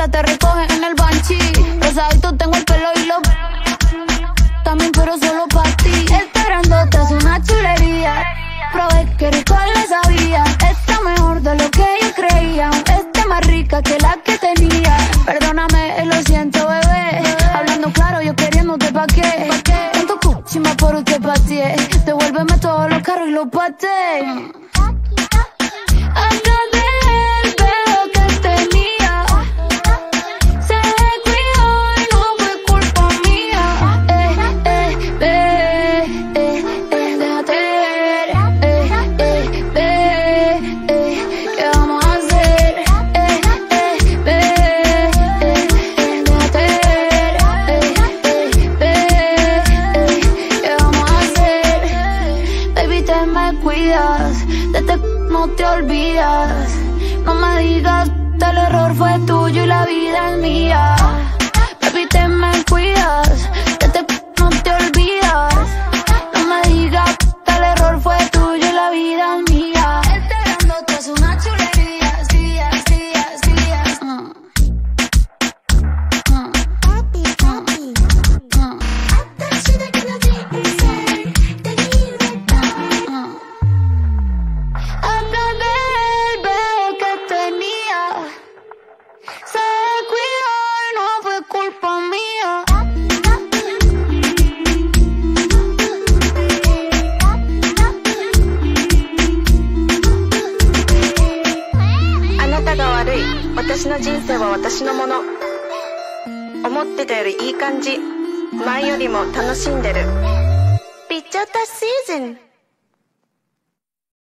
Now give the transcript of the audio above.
que te recogen en el banchi. Rosadito tengo el pelo y lo también, pero solo para ti. Este grandote es una chulería. Probé que rico le sabía. Está mejor de lo que yo creía. Está más rica que la que tenía. Perdóname, lo siento, bebé. Hablando claro, yo queriéndote pa' qué. Tanto cuchima por usted pateé. Devuélveme todos los carros y los pateé. Atrás de él veo que tenía. Se descuidó y no fue culpa mía. Déjate ver. ¿Qué vamos a hacer? Déjate ver. ¿Qué vamos a hacer? Baby, te me cuidas. No te olvidas, no me digas que el error fue tuyo y la vida es mía. Baby, te me cuidas, no te olvidas, no me digas que el error fue tuyo y la vida es mía. Este grandote es una chulería, días. 私の人生は私のもの。思ってたよりいい感じ。前よりも楽しんでる。ピッチャータシーズン。